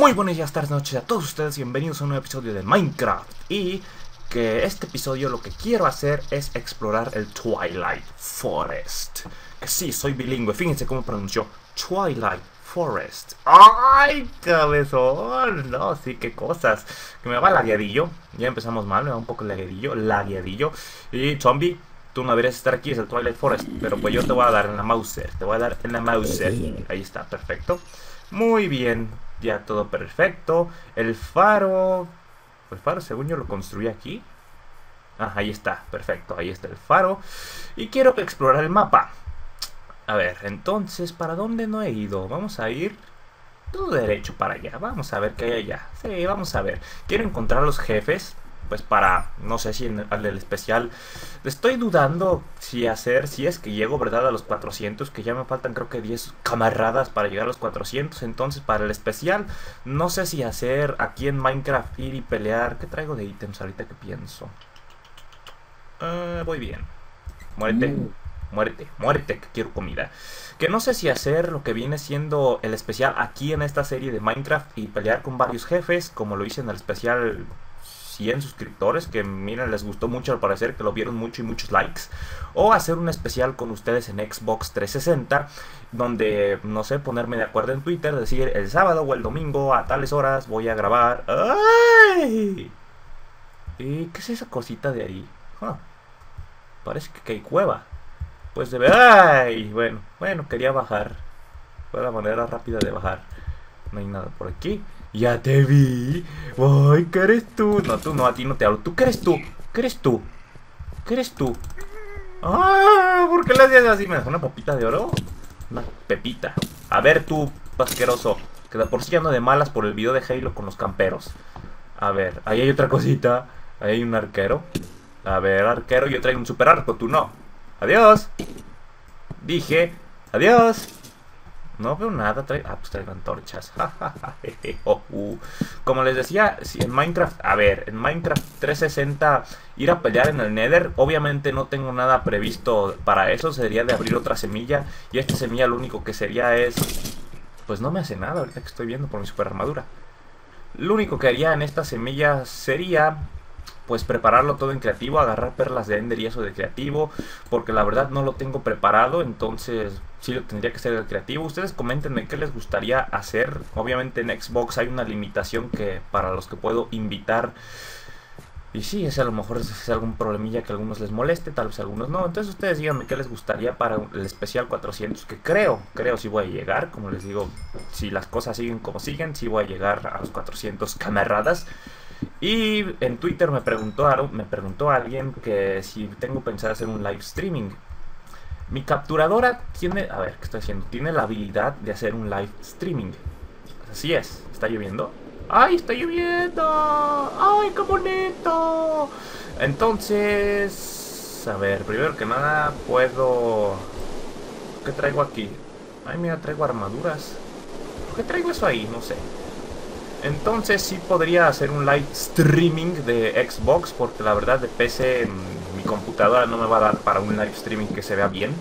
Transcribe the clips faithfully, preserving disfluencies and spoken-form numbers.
Muy buenas días, tardes, noches a todos ustedes, bienvenidos a un nuevo episodio de Minecraft. Y que este episodio lo que quiero hacer es explorar el Twilight Forest. Que sí, soy bilingüe, fíjense cómo pronunció Twilight Forest. ¡Ay, cabezón! No, sí, qué cosas. Que me va lagueadillo, ya empezamos mal, me va un poco lagueadillo, lagueadillo. Y zombie, tú no deberías estar aquí, es el Twilight Forest. Pero pues yo te voy a dar en la Mauser, te voy a dar en la Mauser. Ahí está, perfecto. Muy bien, ya todo perfecto. El faro... El faro según yo lo construí aquí. Ah, ahí está, perfecto, ahí está el faro. Y quiero explorar el mapa. A ver, entonces, ¿para dónde no he ido? Vamos a ir todo derecho para allá. Vamos a ver qué hay allá. Sí, vamos a ver. Quiero encontrar a los jefes. Pues para, no sé si en el especial estoy dudando si hacer, si es que llego, ¿verdad? A los cuatrocientos, que ya me faltan creo que diez camaradas para llegar a los cuatrocientos. Entonces para el especial, no sé si hacer aquí en Minecraft ir y pelear. ¿Qué traigo de ítems ahorita que pienso? Uh, voy bien. Muérete, mm. muérete, muérete, que quiero comida. Que no sé si hacer lo que viene siendo el especial aquí en esta serie de Minecraft y pelear con varios jefes, como lo hice en el especial cien suscriptores, que miren, les gustó mucho al parecer, que lo vieron mucho y muchos likes, o hacer un especial con ustedes en Xbox trescientos sesenta, donde, no sé, ponerme de acuerdo en Twitter, decir el sábado o el domingo a tales horas voy a grabar. ¡Ay! ¿Y qué es esa cosita de ahí? Huh. Parece que hay cueva. Pues debe... ¡Ay! Bueno, bueno, quería bajar. Fue la manera rápida de bajar. No hay nada por aquí. Ya te vi. Ay, ¿qué eres tú? No, tú no, a ti no te hablo. ¿Tú qué eres tú? ¿Qué eres tú? ¿Qué eres tú? Ah, ¿por qué le hacías así? ¿Me das una papita de oro? Una pepita. A ver tú, asqueroso, que de por sí ando de malas por el video de Halo con los camperos. A ver, ahí hay otra cosita. Ahí hay un arquero. A ver, arquero, yo traigo un super arco, tú no. Adiós. Dije, adiós. No veo nada, trae... ah, pues traigo antorchas. oh, uh. Como les decía, si en Minecraft, a ver, en Minecraft trescientos sesenta ir a pelear en el Nether, obviamente no tengo nada previsto para eso, sería de abrir otra semilla. Y esta semilla lo único que sería es, pues no me hace nada ahorita que estoy viendo por mi super armadura. Lo único que haría en esta semilla sería, pues prepararlo todo en creativo, agarrar perlas de Ender y eso de creativo, porque la verdad no lo tengo preparado, entonces sí lo tendría que ser el creativo. Ustedes coméntenme qué les gustaría hacer. Obviamente en Xbox hay una limitación que para los que puedo invitar, y sí, ese a lo mejor es, es algún problemilla que a algunos les moleste, tal vez a algunos no. Entonces ustedes díganme qué les gustaría para el especial cuatrocientos, que creo, creo si voy a llegar. Como les digo, si las cosas siguen como siguen, sí voy a llegar a los cuatrocientos camaradas. Y en Twitter me preguntó, me preguntó alguien que si tengo pensado hacer un live streaming. Mi capturadora tiene, a ver, ¿qué estoy haciendo? Tiene la habilidad de hacer un live streaming. Así es, ¿está lloviendo? ¡Ay, está lloviendo! ¡Ay, qué bonito! Entonces, a ver, primero que nada puedo... ¿Qué traigo aquí? Ay, mira, traigo armaduras. ¿Por qué traigo eso ahí? No sé. Entonces sí podría hacer un live streaming de Xbox, porque la verdad de P C mi computadora no me va a dar para un live streaming que se vea bien.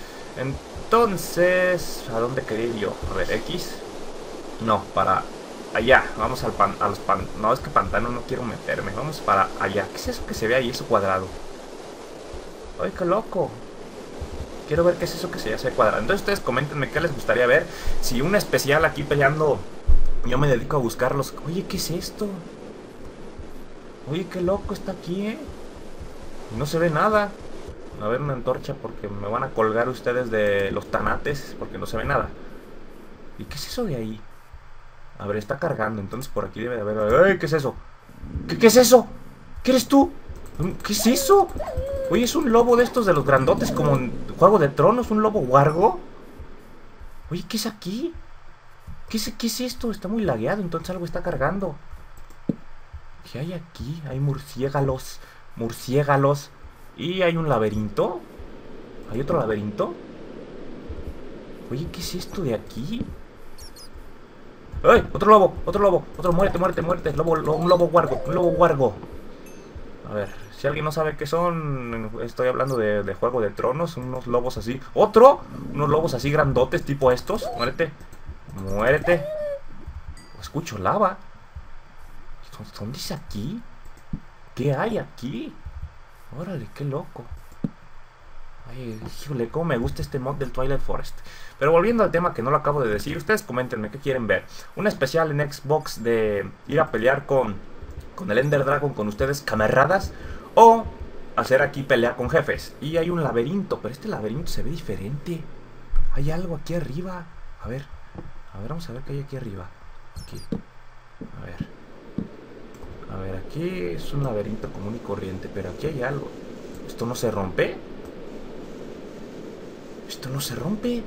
Entonces, ¿a dónde quería ir yo? A ver, X. No, para allá. Vamos al pan, a los pan. No, es que pantano no quiero meterme. Vamos para allá. ¿Qué es eso que se ve ahí? Eso cuadrado. ¡Ay, qué loco! Quiero ver qué es eso que se ve cuadrado. Entonces ustedes coméntenme qué les gustaría ver. Si un especial aquí peleando... Yo me dedico a buscarlos. Oye, ¿qué es esto? Oye, qué loco está aquí, ¿eh? No se ve nada. A ver, una antorcha porque me van a colgar ustedes de los tanates, porque no se ve nada. ¿Y qué es eso de ahí? A ver, está cargando, entonces por aquí debe de haber... ¡Ay, qué es eso! ¿Qué, qué es eso? ¿Qué eres tú? ¿Qué es eso? Oye, es un lobo de estos de los grandotes, como en Juego de Tronos, un lobo wargo. Oye, ¿qué es aquí? ¿Qué es, ¿Qué es esto? Está muy lagueado, entonces algo está cargando. ¿Qué hay aquí? Hay murciélagos. Murciélagos. Y hay un laberinto. ¿Hay otro laberinto? Oye, ¿qué es esto de aquí? ¡Ay! Otro lobo, otro lobo, otro, muérete, muérete, muérete. Lobo, lo, un lobo guargo, un lobo guargo. A ver, si alguien no sabe qué son, estoy hablando de, de Juego de Tronos. Unos lobos así. ¡Otro! Unos lobos así grandotes, tipo estos. Muérete. Muérete. Escucho lava. ¿Dónde es aquí? ¿Qué hay aquí? Órale, qué loco. Ay, híjole, cómo me gusta este mod del Twilight Forest. Pero volviendo al tema que no lo acabo de decir, ustedes coméntenme qué quieren ver. Un especial en Xbox de ir a pelear con, con el Ender Dragon con ustedes, camaradas. O hacer aquí pelea con jefes. Y hay un laberinto, pero este laberinto se ve diferente. Hay algo aquí arriba. A ver, a ver, vamos a ver qué hay aquí arriba. Aquí. A ver. A ver, aquí es un laberinto común y corriente, pero aquí hay algo. ¿Esto no se rompe? ¿Esto no se rompe?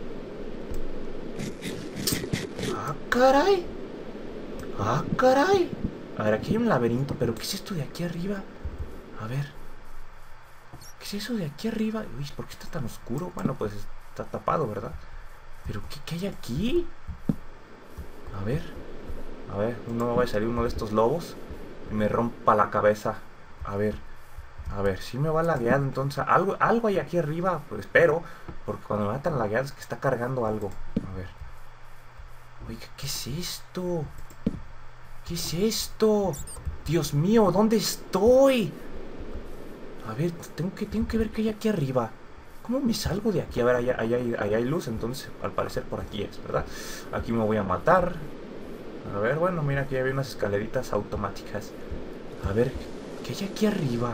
¡Ah, caray! ¡Ah, caray! A ver, aquí hay un laberinto, pero ¿qué es esto de aquí arriba? A ver. ¿Qué es eso de aquí arriba? Uy, ¿por qué está tan oscuro? Bueno, pues está tapado, ¿verdad? ¿Pero qué, qué hay aquí? A ver. A ver, no va a salir uno de estos lobos y me rompa la cabeza. A ver. A ver, si me va lagueado, entonces algo, algo hay aquí arriba, pues espero, porque cuando me va tan lagueado es que está cargando algo. A ver. Oiga, ¿qué es esto? ¿Qué es esto? Dios mío, ¿dónde estoy? A ver, tengo que, tengo que ver qué hay aquí arriba. ¿Cómo me salgo de aquí? A ver, allá, allá, allá hay luz, entonces al parecer por aquí es, ¿verdad? Aquí me voy a matar. A ver, bueno, mira, aquí había unas escaleritas automáticas. A ver, ¿qué hay aquí arriba?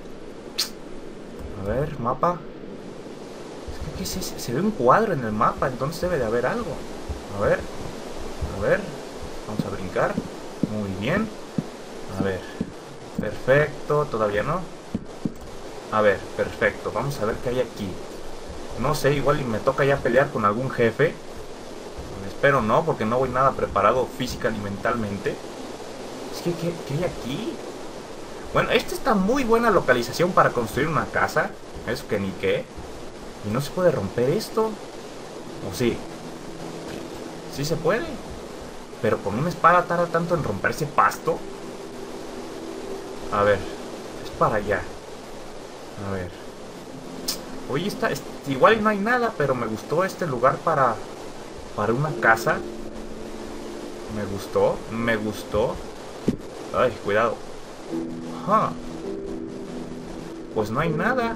A ver, mapa. ¿Qué es ese? Se ve un cuadro en el mapa, entonces debe de haber algo. A ver, a ver. Vamos a brincar. Muy bien. A ver. Perfecto, todavía no. A ver, perfecto. Vamos a ver qué hay aquí. No sé, igual y me toca ya pelear con algún jefe. Espero no, porque no voy nada preparado física ni mentalmente. Es que, ¿qué, qué hay aquí? Bueno, esta está muy buena localización para construir una casa. Eso que ni qué. Y no se puede romper esto. ¿O sí? Sí se puede. Pero con una espada tarda tanto en romperse pasto. A ver. Es para allá. A ver. Oye, está, es, igual no hay nada, pero me gustó este lugar para... Para una casa. Me gustó. Me gustó. Ay, cuidado. Huh. Pues no hay nada.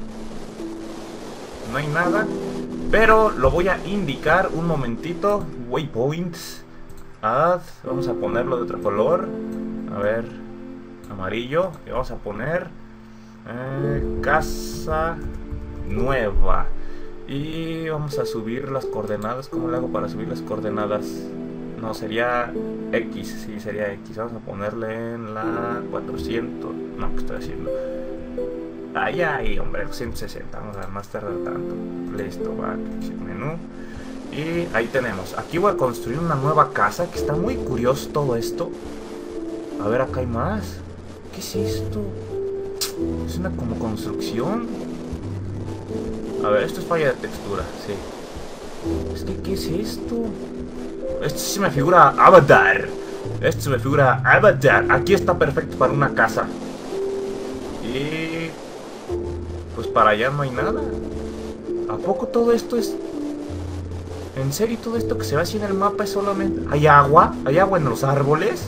No hay nada. Pero lo voy a indicar un momentito. Waypoints. Add. Vamos a ponerlo de otro color. A ver. Amarillo. Y vamos a poner eh, casa nueva. Y vamos a subir las coordenadas. ¿Cómo le hago para subir las coordenadas? No, sería X, sí, sería X. Vamos a ponerle en la cuatrocientos. No, ¿qué estoy haciendo? Ay, ay, hombre, ciento sesenta. Vamos a ver, más tardar tanto. Listo, va, menú. Y ahí tenemos. Aquí voy a construir una nueva casa, que está muy curioso todo esto. A ver, acá hay más. ¿Qué es esto? Es una como construcción. A ver, esto es falla de textura, sí. Es que, ¿qué es esto? Esto se me figura Avatar. Esto se me figura Avatar. Aquí está perfecto para una casa. Y... pues para allá no hay nada. ¿A poco todo esto es...? ¿En serio todo esto que se ve así en el mapa es solamente...? ¿Hay agua? ¿Hay agua en los árboles?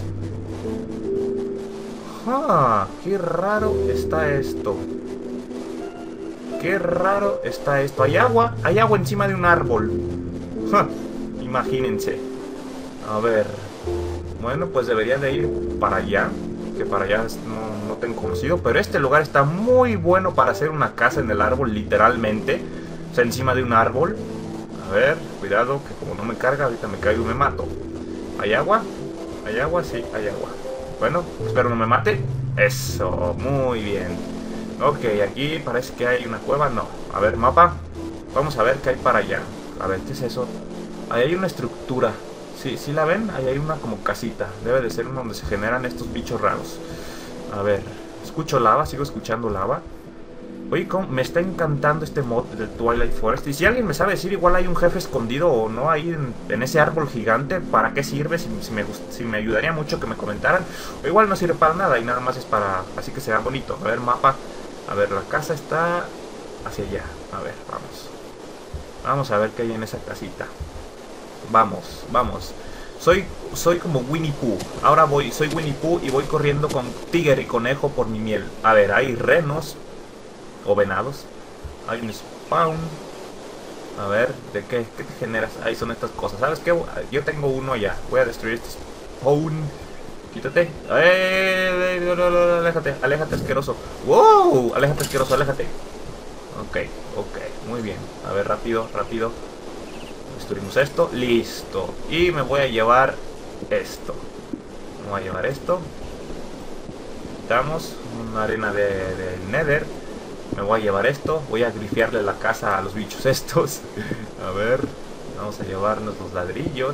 ¡Ah! ¡Qué raro está esto! ¡Qué raro está esto! ¿Hay agua? Hay agua encima de un árbol. ¡Ja! Imagínense. A ver. Bueno, pues debería de ir para allá. Que para allá no, no tengo conocido. Pero este lugar está muy bueno para hacer una casa en el árbol, literalmente. O sea, encima de un árbol. A ver, cuidado, que como no me carga, ahorita me caigo y me mato. ¿Hay agua? ¿Hay agua? Sí, hay agua. Bueno, espero no me mate. Eso, muy bien. Ok, aquí parece que hay una cueva. No, a ver, mapa. Vamos a ver qué hay para allá. A ver, ¿qué es eso? Ahí hay una estructura. ¿Sí, sí la ven? Ahí hay una como casita. Debe de ser donde se generan estos bichos raros. A ver, escucho lava, sigo escuchando lava. Oye, ¿cómo? Me está encantando este mod del Twilight Forest. Y si alguien me sabe decir, igual hay un jefe escondido o no ahí en, en ese árbol gigante, ¿para qué sirve? Si, si, me gust si me ayudaría mucho que me comentaran. O igual no sirve para nada y nada más es para... así que se vea bonito. A ver, mapa. A ver, la casa está hacia allá. A ver, vamos. Vamos a ver qué hay en esa casita. Vamos, vamos. Soy, soy como Winnie Pooh. Ahora voy, soy Winnie Pooh y voy corriendo con tigre y conejo por mi miel. A ver, hay renos o venados. Hay un spawn. A ver, ¿de qué? ¿Qué te generas? Ahí son estas cosas. ¿Sabes qué? Yo tengo uno allá. Voy a destruir este spawn. Quítate. ¡Eh! Aléjate, aléjate, asqueroso. ¡Wow! Aléjate, asqueroso, aléjate. Ok, ok, muy bien. A ver, rápido, rápido. Destruimos esto, listo. Y me voy a llevar esto. Me voy a llevar esto. Quitamos una arena de, de Nether. Me voy a llevar esto. Voy a grifiarle la casa a los bichos estos. A ver, vamos a llevarnos los ladrillos.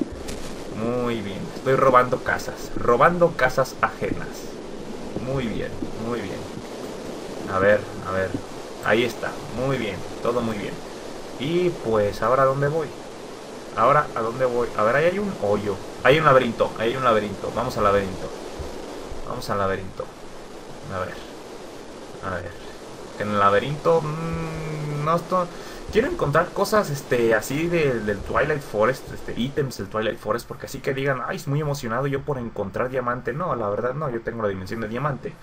Muy bien, estoy robando casas. Robando casas ajenas. Muy bien, muy bien. A ver, a ver. Ahí está, muy bien, todo muy bien. Y pues, ¿ahora a dónde voy? Ahora, ¿a dónde voy? A ver, ahí hay un hoyo. Hay un laberinto, ahí hay un laberinto. Vamos al laberinto. Vamos al laberinto. A ver. A ver. En el laberinto... Mmm, no estoy... Quiero encontrar cosas este, así de, del Twilight Forest, este, ítems del Twilight Forest, porque así que digan, ay, es muy emocionado yo por encontrar diamante. No, la verdad no, yo tengo la dimensión de diamante.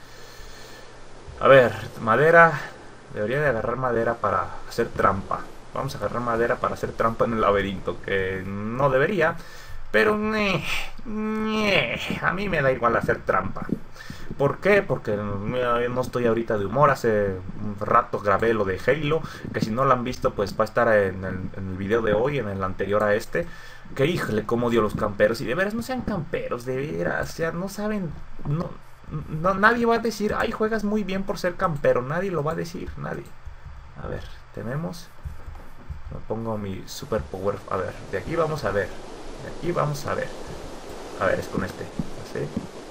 A ver, madera. Debería de agarrar madera para hacer trampa. Vamos a agarrar madera para hacer trampa en el laberinto, que no debería, pero nee, nee, a mí me da igual hacer trampa. ¿Por qué? Porque no estoy ahorita de humor. Hace un rato grabé lo de Halo, que si no lo han visto pues va a estar en el, en el video de hoy, en el anterior a este. Que híjole, cómo odio a los camperos. Y de veras no sean camperos, de veras, o sea, no saben, no, no, nadie va a decir, ay, juegas muy bien por ser campero. Nadie lo va a decir, nadie. A ver, tenemos... Me pongo mi super power. A ver, de aquí vamos a ver. De aquí vamos a ver. A ver, es con este. ¿Así?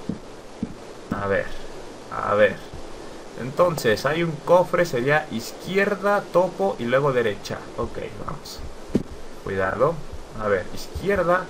A ver. A ver. Entonces, hay un cofre. Sería izquierda, topo y luego derecha. Ok, vamos. Cuidado. A ver, izquierda.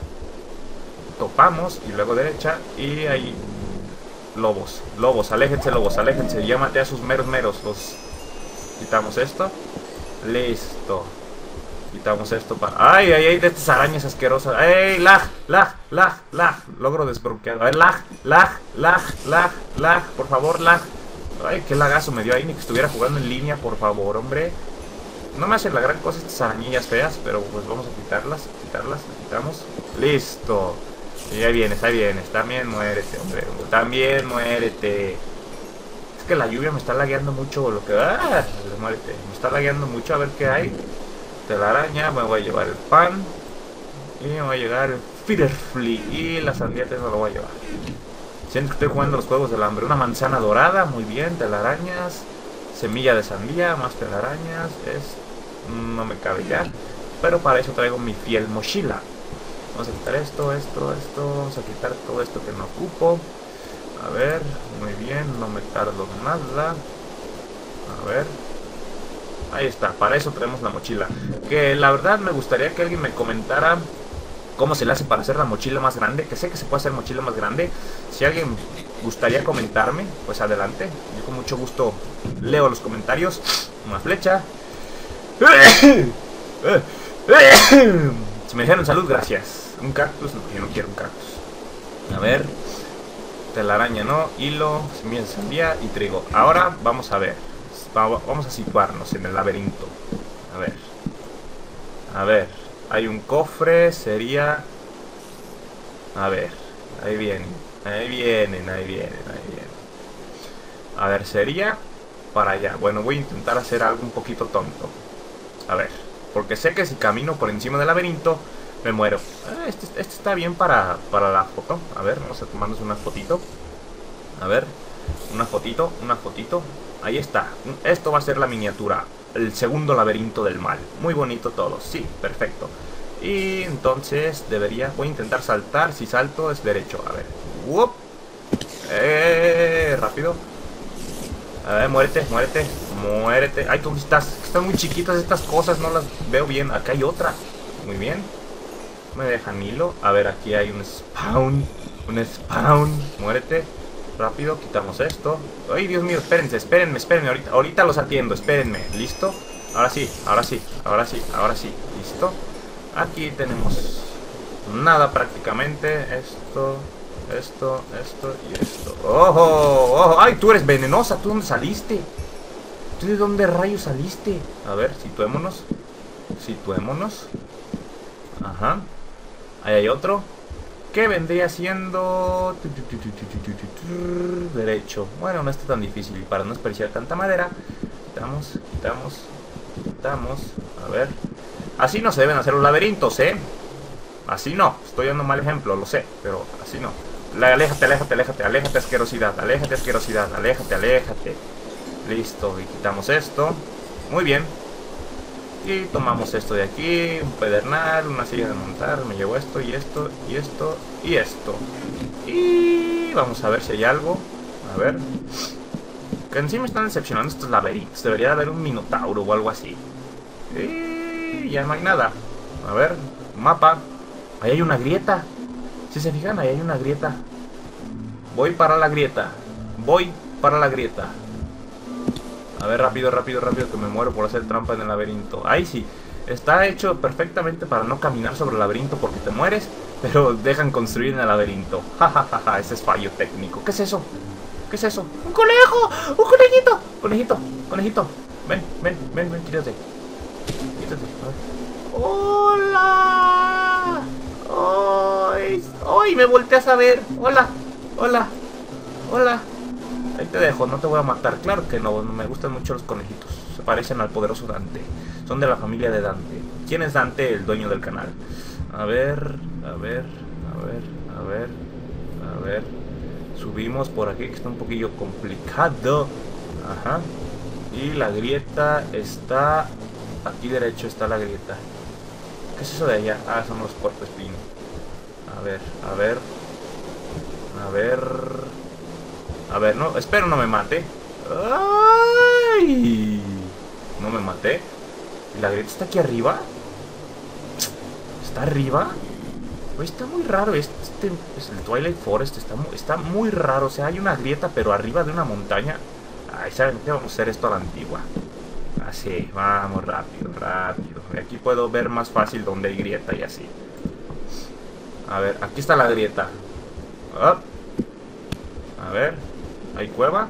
Topamos y luego derecha. Y hay lobos. Lobos, aléjense, lobos, aléjense. Ya maté a sus meros meros. Los... Quitamos esto. Listo. Quitamos esto para... ¡Ay, ay, ay! De estas arañas asquerosas. ¡Ey! ¡Lag! ¡Lag! ¡Lag! ¡Lag! Logro desbloqueado. A ver, lag, lag, lag, lag, lag. Por favor, lag. Ay, qué lagazo me dio ahí. Ni que estuviera jugando en línea, por favor, hombre. No me hacen la gran cosa estas arañillas feas, pero pues vamos a quitarlas. Quitarlas, las quitamos. ¡Listo! Y ahí vienes, ahí vienes. También muérete, hombre. También muérete. Es que la lluvia me está lagueando mucho. Lo que... ¡Ah! Muérete. Me está lagueando mucho. A ver qué hay. La araña, me voy a llevar el pan y me voy a llevar el Firefly y la sandía no lo voy a llevar. Siento que estoy jugando los juegos del hambre. Una manzana dorada, muy bien, telarañas, semilla de sandía, más telarañas, es... no me cabe ya, pero para eso traigo mi fiel mochila. Vamos a quitar esto, esto, esto, vamos a quitar todo esto que no ocupo. A ver, muy bien, no me tardo nada. A ver. Ahí está, para eso tenemos la mochila. Que la verdad me gustaría que alguien me comentara cómo se le hace para hacer la mochila más grande. Que sé que se puede hacer mochila más grande. Si alguien gustaría comentarme, pues adelante. Yo con mucho gusto leo los comentarios. Una flecha. Si me dijeron salud, gracias. Un cactus, no, yo no quiero un cactus. A ver. Telaraña, no, hilo, semilla de sandía y trigo. Ahora vamos a ver. Vamos a situarnos en el laberinto. A ver. A ver. Hay un cofre. Sería... A ver. Ahí vienen. Ahí vienen. Ahí vienen. Ahí vienen. A ver. Sería... Para allá. Bueno, voy a intentar hacer algo un poquito tonto. A ver. Porque sé que si camino por encima del laberinto me muero. Ah, este, este está bien para, para la foto. A ver. Vamos a tomarnos una fotito. A ver. Una fotito. Una fotito. Ahí está, esto va a ser la miniatura. El segundo laberinto del mal. Muy bonito todo, sí, perfecto. Y entonces debería, voy a intentar saltar. Si salto es derecho, a ver. ¡Wop! Eh, rápido. A ver, muérete, muérete, muérete. Ay, ¿dónde estás? Están muy chiquitas estas cosas, no las veo bien. Acá hay otra. Muy bien. Me dejan hilo. A ver, aquí hay un spawn. Un spawn. Muérete. Rápido, quitamos esto. Ay, Dios mío, espérense, espérenme, espérenme. Ahorita, ahorita los atiendo, espérenme. ¿Listo? Ahora sí, ahora sí, ahora sí, ahora sí. ¿Listo? Aquí tenemos nada prácticamente. Esto, esto, esto y esto. ¡Ojo! ¡Ojo! ¡Ay, tú eres venenosa! ¿Tú dónde saliste? ¿Tú de dónde rayos saliste? A ver, situémonos. Situémonos. Ajá. Ahí hay otro. ¿Qué vendría siendo? Derecho. Bueno, no está tan difícil. Para no desperdiciar tanta madera. Quitamos, quitamos, quitamos. A ver. Así no se deben hacer los laberintos, ¿eh? Así no. Estoy dando un mal ejemplo, lo sé. Pero así no. Aléjate, aléjate, aléjate. Aléjate, asquerosidad. Aléjate, asquerosidad. Aléjate, aléjate. Listo. Y quitamos esto. Muy bien. Y tomamos esto de aquí, un pedernal, una silla de montar, me llevo esto y esto y esto y esto. Y vamos a ver si hay algo. A ver. Que en sí me están decepcionando estos laberintos. Debería haber un minotauro o algo así. Y ya no hay nada. A ver, mapa. Ahí hay una grieta. Si se fijan, ahí hay una grieta. Voy para la grieta. Voy para la grieta. A ver, rápido, rápido, rápido, que me muero por hacer trampa en el laberinto. Ahí sí, está hecho perfectamente para no caminar sobre el laberinto porque te mueres, pero dejan construir en el laberinto. Ja, ja, ja, ja, ese es fallo técnico. ¿Qué es eso? ¿Qué es eso? ¡Un conejo! ¡Un conejito! Conejito, conejito. Ven, ven, ven, ven, quítate. Quítate. ¡Hola! ¡Ay! ¡Ay! Me volteas a ver. ¡Hola! ¡Hola! ¡Hola! Ahí te dejo, no te voy a matar. Claro que no, me gustan mucho los conejitos. Se parecen al poderoso Dante. Son de la familia de Dante. ¿Quién es Dante? El dueño del canal. A ver, a ver, a ver, a ver, a ver. Subimos por aquí que está un poquillo complicado. Ajá. Y la grieta está... Aquí derecho está la grieta. ¿Qué es eso de allá? Ah, son los puercoespín. A ver, a ver. A ver... A ver, no, espero no me mate. ¡Ay! No me maté. ¿Y la grieta está aquí arriba? ¿Está arriba? Pues está muy raro. Este, este es el Twilight Forest. Está muy, está muy raro. O sea, hay una grieta, pero arriba de una montaña. Ay, ¿saben qué? Vamos a hacer esto a la antigua. Así, vamos, rápido, rápido. Y aquí puedo ver más fácil donde hay grieta y así. A ver, aquí está la grieta. Up. A ver. ¿Hay cueva?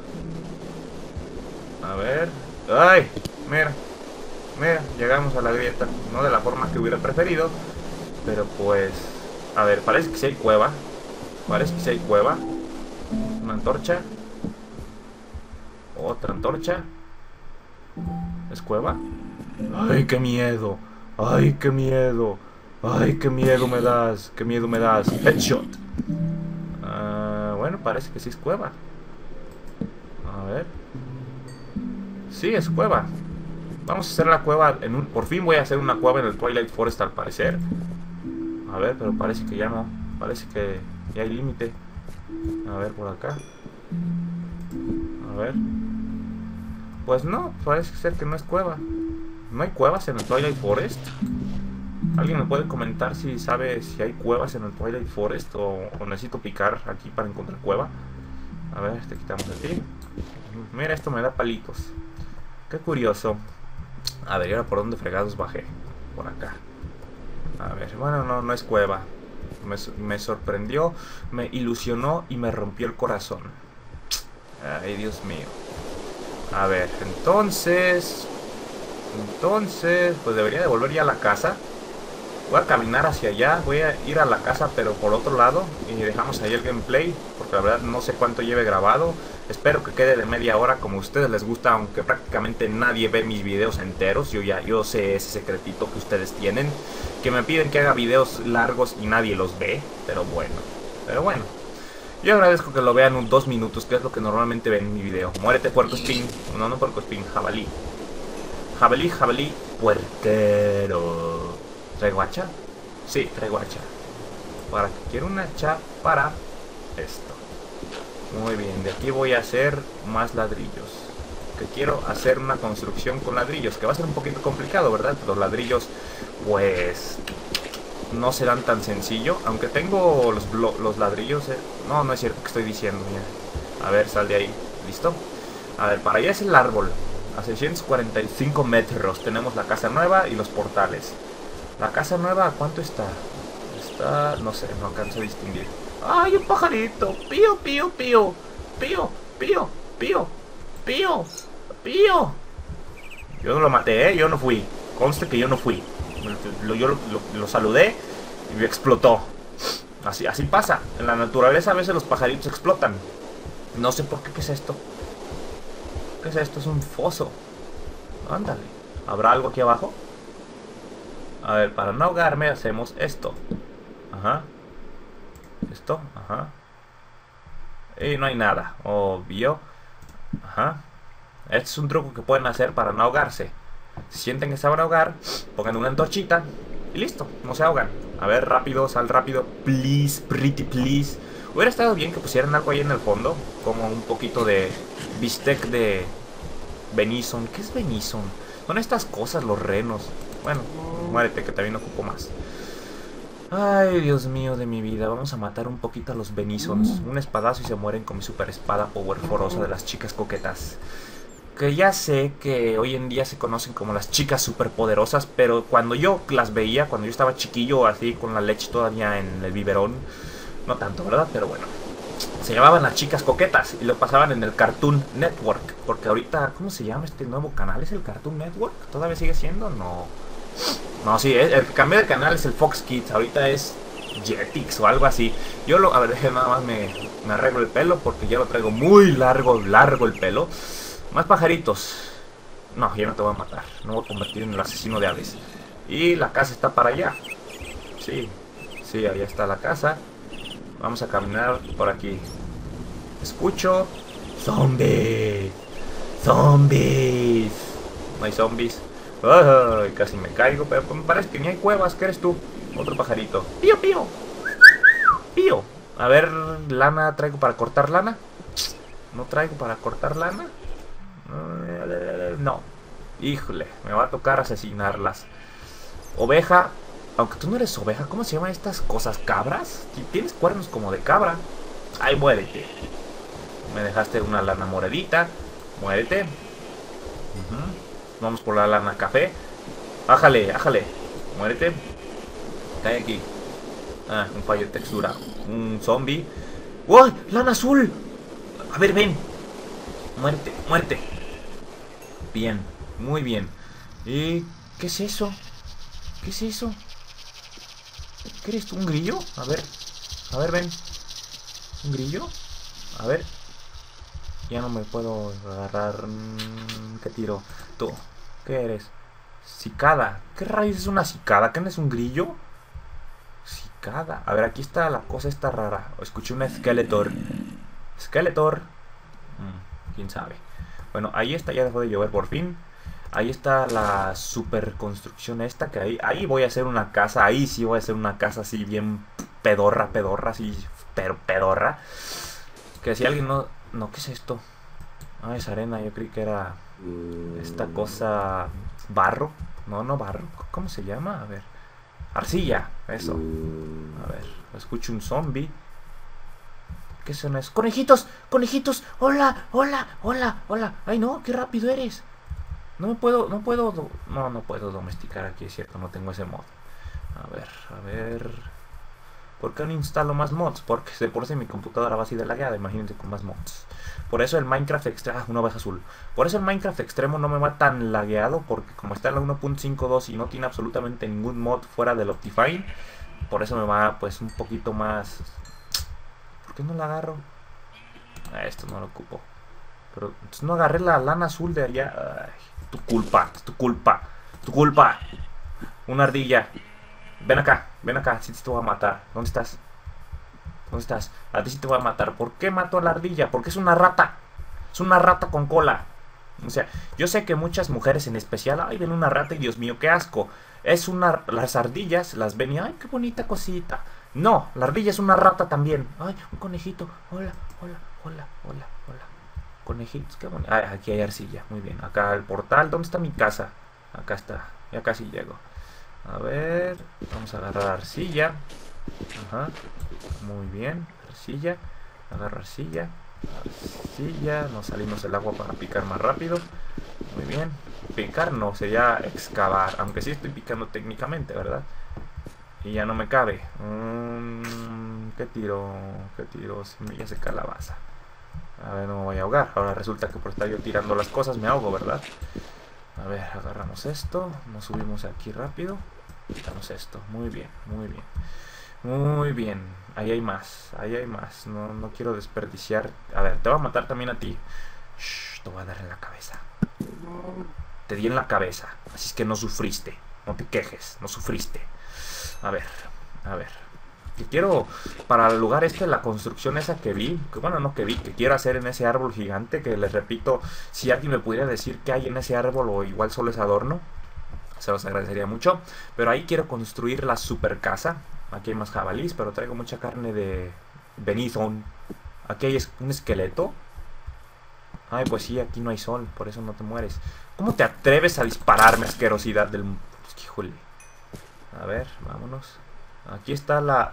A ver... ¡Ay! Mira. Mira, llegamos a la grieta. No de la forma que hubiera preferido. Pero pues... A ver, parece que sí hay cueva. Parece que sí hay cueva. Una antorcha. Otra antorcha. ¿Es cueva? ¡Ay, qué miedo! ¡Ay, qué miedo! ¡Ay, qué miedo me das! ¡Qué miedo me das! ¡Headshot! Uh, bueno, parece que sí es cueva. A ver. Sí, es cueva. Vamos a hacer la cueva en un... Por fin voy a hacer una cueva en el Twilight Forest al parecer. A ver, pero parece que ya no. Parece que ya hay límite. A ver, por acá. A ver. Pues no, parece ser que no es cueva. ¿No hay cuevas en el Twilight Forest? ¿Alguien me puede comentar si sabe si hay cuevas en el Twilight Forest? O, o necesito picar aquí para encontrar cueva. A ver, te quitamos aquí. Mira, esto me da palitos. Qué curioso. A ver, ¿y ahora por dónde fregados bajé? Por acá. A ver, bueno, no, no es cueva. Me, me sorprendió, me ilusionó y me rompió el corazón. Ay, Dios mío. A ver, entonces... Entonces, pues debería de volver ya a la casa. Voy a caminar hacia allá, voy a ir a la casa pero por otro lado. Y dejamos ahí el gameplay, porque la verdad no sé cuánto lleve grabado. Espero que quede de media hora como a ustedes les gusta, aunque prácticamente nadie ve mis videos enteros. Yo ya yo sé ese secretito que ustedes tienen, que me piden que haga videos largos y nadie los ve. Pero bueno, pero bueno. Yo agradezco que lo vean un dos minutos, que es lo que normalmente ven en mi video. Muérete, puercoespín. No, no puercoespín, jabalí. Jabalí, jabalí, puerquero. ¿Traigo hacha? Sí, traigo hacha. ¿Para qué quiero una hacha? Para esto. Muy bien, de aquí voy a hacer más ladrillos. Que quiero hacer una construcción con ladrillos, que va a ser un poquito complicado, ¿verdad? Los ladrillos, pues... no serán tan sencillo. Aunque tengo los, los ladrillos... Eh. No, no es cierto que estoy diciendo. Mira. A ver, sal de ahí. ¿Listo? A ver, para allá es el árbol. A seiscientos cuarenta y cinco metros tenemos la casa nueva y los portales. La casa nueva, ¿a cuánto está? está? No sé, no alcanzo a distinguir. ¡Ay, un pajarito! ¡Pío, pío, pío! ¡Pío, pío, pío! ¡Pío, pío! Yo no lo maté, ¿eh? Yo no fui. Conste que yo no fui. Lo, yo lo, lo, lo saludé y me explotó. Así, así pasa. En la naturaleza a veces los pajaritos explotan. No sé por qué. ¿Qué es esto? ¿Qué es esto? Es un foso. Ándale. ¿Habrá algo aquí abajo? A ver, para no ahogarme hacemos esto. Ajá. Esto, ajá. Y no hay nada. Obvio. Ajá. Este es un truco que pueden hacer para no ahogarse. Si sienten que se van a ahogar, pongan una antorchita y listo, no se ahogan. A ver, rápido, sal rápido. Please, pretty please. Hubiera estado bien que pusieran algo ahí en el fondo, como un poquito de bistec de venison. ¿Qué es venison? Son estas cosas, los renos. Bueno, muérete que también ocupo más. Ay, Dios mío de mi vida. Vamos a matar un poquito a los venisons. Un espadazo y se mueren con mi super espada powerforosa de las chicas coquetas. Que ya sé que hoy en día se conocen como las chicas superpoderosas, pero cuando yo las veía, cuando yo estaba chiquillo, así con la leche todavía en el biberón, no tanto, ¿verdad? Pero bueno, se llamaban las chicas coquetas y lo pasaban en el Cartoon Network, porque ahorita, ¿cómo se llama este nuevo canal? ¿Es el Cartoon Network? ¿Todavía sigue siendo? No. No, sí, el cambio de canal es el Fox Kids, ahorita es Jetix o algo así. Yo lo, a ver, nada más me, me arreglo el pelo porque ya lo traigo muy largo, largo el pelo. Más pajaritos. No, ya no te voy a matar. No voy a convertir en el asesino de aves. Y la casa está para allá. Sí, sí, ahí está la casa. Vamos a caminar por aquí. Escucho zombies. Zombies. No hay zombies. Ay, casi me caigo, pero me parece que ni hay cuevas. ¿Qué eres tú? Otro pajarito. Pío, pío. Pío. A ver, lana, ¿traigo para cortar lana? ¿No traigo para cortar lana? No. Híjole, me va a tocar asesinarlas. Oveja. Aunque tú no eres oveja, ¿cómo se llaman estas cosas? ¿Cabras? Tienes cuernos como de cabra. Ay, muérete. Me dejaste una lana moradita. Muérete. uh-huh. Vamos por la lana café. Ájale, ájale. Muérete. Cae aquí. Ah, un fallo de textura. Un zombie. ¡Uy! ¡Lana azul! A ver, ven. Muerte, muerte. Bien, muy bien. ¿Y qué es eso? ¿Qué es eso? ¿Qué eres tú? ¿Un grillo? A ver, a ver, ven. ¿Un grillo? A ver. Ya no me puedo agarrar. ¿Qué tiro? Tú, ¿qué eres? Cicada. ¿Qué rayos es una cicada? ¿Qué no es un grillo? Cicada. A ver, aquí está la cosa esta rara. Escuché un Skeletor. Skeletor. Mm, ¿Quién sabe? Bueno, ahí está, ya dejó de llover por fin. Ahí está la super construcción esta, que ahí, ahí voy a hacer una casa. Ahí sí voy a hacer una casa así bien pedorra, pedorra, así, pero pedorra. Que si alguien no... No, ¿qué es esto? Ah, es arena, yo creí que era esta cosa... Barro. No, no barro. ¿Cómo se llama? A ver. Arcilla, eso. A ver, escucho un zombie. ¿Qué son esos? ¡Conejitos! ¡Conejitos! ¡Hola! ¡Hola! ¡Hola! ¡Hola! ¡Ay, no! ¡Qué rápido eres! No me puedo... No puedo... No, no puedo domesticar aquí, es cierto. No tengo ese mod. A ver, a ver... ¿Por qué no instalo más mods? Porque de por sí mi computadora va así de lagueada. Imagínense con más mods. Por eso el Minecraft Extremo... Ah, una oveja azul. Por eso el Minecraft Extremo no me va tan lagueado. Porque como está en la uno punto cinco punto dos y no tiene absolutamente ningún mod fuera del Optifine. Por eso me va pues un poquito más... ¿Por qué no la agarro? Ah, esto no lo ocupo. Pero no agarré la lana azul de allá. Ay, tu culpa, tu culpa, tu culpa. Una ardilla. Ven acá, ven acá, si te voy a matar. ¿Dónde estás? ¿Dónde estás? A ti sí te voy a matar. ¿Por qué mato a la ardilla? Porque es una rata. Es una rata con cola. O sea, yo sé que muchas mujeres en especial, ay, ven una rata y Dios mío, qué asco. Es una... Las ardillas las ven y, ay, qué bonita cosita. No, la ardilla es una rata también. Ay, un conejito. Hola, hola, hola, hola, hola. Conejitos, qué bonito. Ah, aquí hay arcilla, muy bien. Acá el portal, ¿dónde está mi casa? Acá está, ya casi llego. A ver, vamos a agarrar arcilla. Ajá, muy bien, arcilla. Agarra arcilla. Arcilla, nos salimos del agua para picar más rápido. Muy bien. Picar no, sería excavar. Aunque sí estoy picando técnicamente, ¿verdad? Y ya no me cabe. Mm, ¿Qué tiro? ¿Qué tiro? Semillas de calabaza. A ver, no me voy a ahogar. Ahora resulta que por estar yo tirando las cosas me ahogo, ¿verdad? A ver, agarramos esto. Nos subimos aquí rápido. Quitamos esto. Muy bien, muy bien. Muy bien. Ahí hay más. Ahí hay más. No, no quiero desperdiciar. A ver, te voy a matar también a ti. Shh, te voy a dar en la cabeza. Te di en la cabeza. Así es que no sufriste. No te quejes. No sufriste. A ver, a ver. Que quiero, para el lugar este, la construcción esa que vi, que bueno, no que vi, que quiero hacer en ese árbol gigante, que les repito, si alguien me pudiera decir qué hay en ese árbol o igual solo es adorno, se los agradecería mucho. Pero ahí quiero construir la super casa. Aquí hay más jabalís, pero traigo mucha carne de venison. Aquí hay un esqueleto. Ay, pues sí, aquí no hay sol, por eso no te mueres. ¿Cómo te atreves a dispararme, asquerosidad del... Híjole. A ver, vámonos. Aquí está la...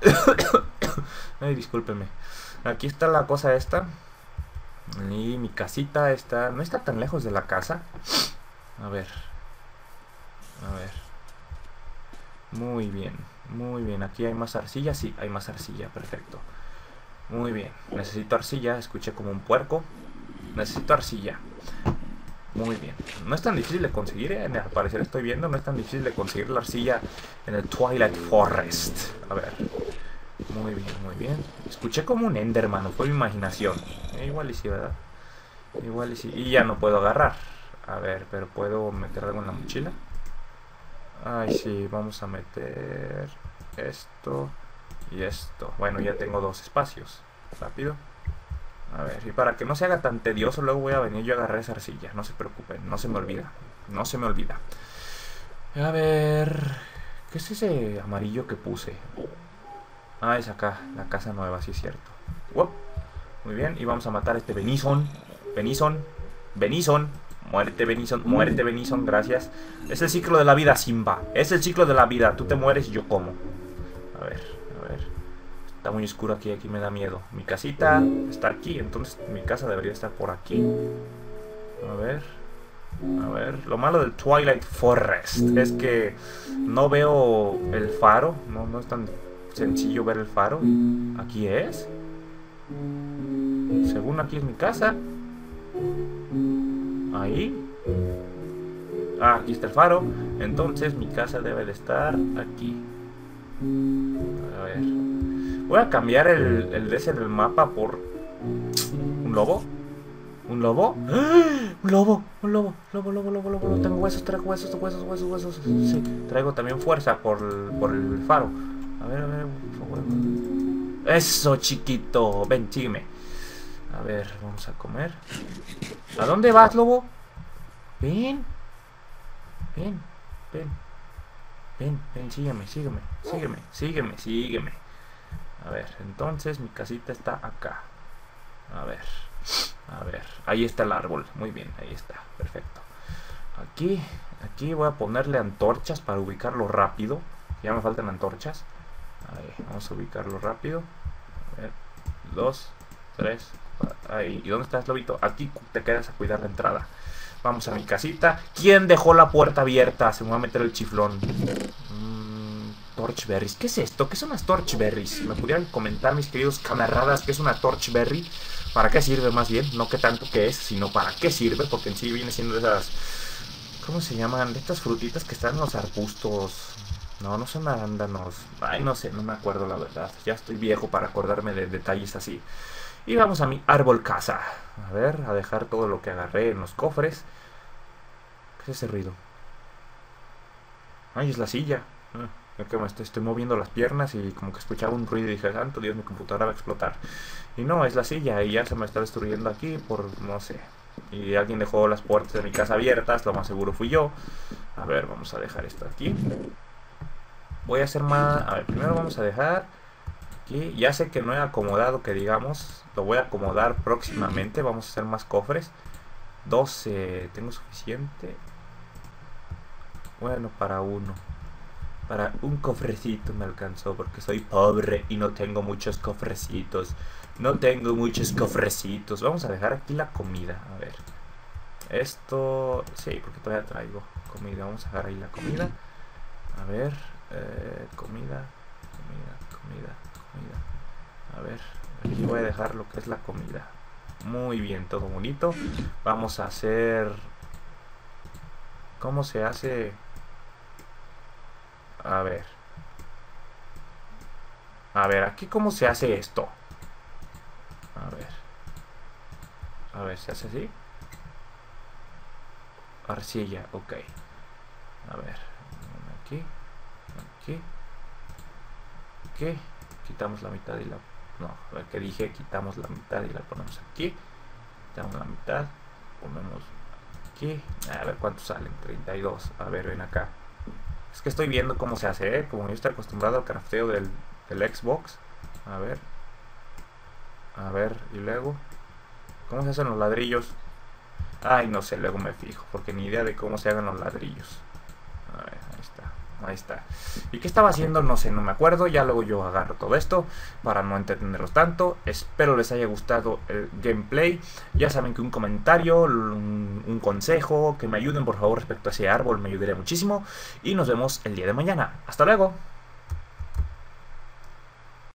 Ay, discúlpenme. Aquí está la cosa esta. Y mi casita está... No está tan lejos de la casa. A ver. A ver. Muy bien. Muy bien. Aquí hay más arcilla. Sí, hay más arcilla. Perfecto. Muy bien. Necesito arcilla. Escuché como un puerco. Necesito arcilla. Muy bien. No es tan difícil de conseguir, ¿eh? Al parecer estoy viendo, no es tan difícil de conseguir la arcilla en el Twilight Forest. A ver. Muy bien, muy bien. Escuché como un Enderman, fue mi imaginación. Eh, igual y sí, ¿verdad? Igual y sí. Y ya no puedo agarrar. A ver, pero ¿puedo meter algo en la mochila? Ay, sí, vamos a meter esto y esto. Bueno, ya tengo dos espacios. Rápido. A ver, y para que no se haga tan tedioso, luego voy a venir yo a agarrar esa arcilla. No se preocupen, no se me olvida. No se me olvida. A ver... ¿Qué es ese amarillo que puse? Ah, es acá, la casa nueva, sí es cierto. Uop. Muy bien, y vamos a matar a este venison. Venison. Venison. Muérete, venison. Muérete, venison, gracias. Es el ciclo de la vida, Simba. Es el ciclo de la vida. Tú te mueres y yo como. A ver, a ver... Está muy oscuro aquí, aquí me da miedo. Mi casita está aquí, entonces mi casa debería estar por aquí. A ver. A ver. Lo malo del Twilight Forest es que no veo el faro. No, no es tan sencillo ver el faro. Aquí es. Según aquí es mi casa. Ahí. Ah, aquí está el faro. Entonces mi casa debe de estar aquí. A ver. Voy a cambiar el, el D S del mapa por... ¿Un lobo? ¿Un lobo? ¡Ah! ¡Un lobo! ¡Un lobo! ¡Lobo, lobo, lobo, lobo! lobo. Tengo huesos, traigo huesos, huesos, huesos, huesos. Sí, traigo también fuerza por el, por el faro. A ver, a ver, por favor. ¡Eso, chiquito! Ven, sígueme. A ver, vamos a comer. ¿A dónde vas, lobo? Ven. Ven, ven. Ven, ven, sígueme, sígueme, sígueme, sígueme, sígueme. A ver, entonces mi casita está acá. A ver, a ver, ahí está el árbol. Muy bien, ahí está, perfecto. Aquí, aquí voy a ponerle antorchas para ubicarlo rápido. Ya me faltan antorchas. Ahí, vamos a ubicarlo rápido. A ver, dos, tres, ahí. ¿Y dónde estás, lobito? Aquí te quedas a cuidar la entrada. Vamos a mi casita. ¿Quién dejó la puerta abierta? Se me va a meter el chiflón. Torchberries. ¿Qué es esto? ¿Qué son las torchberries? ¿Me pudieran comentar, mis queridos camaradas, qué es una torchberry? ¿Para qué sirve más bien? No qué tanto que es, sino para qué sirve, porque en sí viene siendo de esas... ¿Cómo se llaman? De estas frutitas que están en los arbustos. No, no son arándanos. Ay, no sé, no me acuerdo la verdad. Ya estoy viejo para acordarme de detalles así. Y vamos a mi árbol casa. A ver, a dejar todo lo que agarré en los cofres. ¿Qué es ese ruido? Ay, es la silla. Ah. Que me estoy, estoy moviendo las piernas y como que escuchaba un ruido y dije, santo Dios, mi computadora va a explotar. Y no, es la silla y ya se me está destruyendo aquí por, no sé. Y alguien dejó las puertas de mi casa abiertas, lo más seguro fui yo. A ver, vamos a dejar esto aquí. Voy a hacer más... A ver, primero vamos a dejar aquí. Ya sé que no he acomodado, que digamos, lo voy a acomodar próximamente. Vamos a hacer más cofres. doce, ¿tengo suficiente? Bueno, para uno. Para un cofrecito me alcanzó porque soy pobre y no tengo muchos cofrecitos. No tengo muchos cofrecitos. Vamos a dejar aquí la comida. A ver. Esto... Sí, porque todavía traigo comida. Vamos a dejar ahí la comida. A ver. Eh, comida. Comida, comida, comida. A ver, aquí voy a dejar lo que es la comida. Muy bien, todo bonito. Vamos a hacer... ¿Cómo se hace? A ver. A ver, aquí cómo se hace esto. A ver. A ver, ¿se hace así? Arcilla, ok. A ver. Aquí. Aquí. Aquí. Quitamos la mitad y la... No, a ver, que dije, quitamos la mitad y la ponemos aquí. Quitamos la mitad. Ponemos aquí. A ver cuántos salen. treinta y dos. A ver, ven acá. Es que estoy viendo cómo se hace, ¿eh? Como yo estoy acostumbrado al crafteo del, del Xbox. A ver. A ver, y luego. ¿Cómo se hacen los ladrillos? Ay, no sé, luego me fijo. Porque ni idea de cómo se hagan los ladrillos. A ver, ahí está. Ahí está. ¿Y qué estaba haciendo? No sé, no me acuerdo. Ya luego yo agarro todo esto para no entretenerlos tanto. Espero les haya gustado el gameplay. Ya saben que un comentario, un, un consejo, que me ayuden por favor respecto a ese árbol, me ayudaría muchísimo. Y nos vemos el día de mañana. Hasta luego.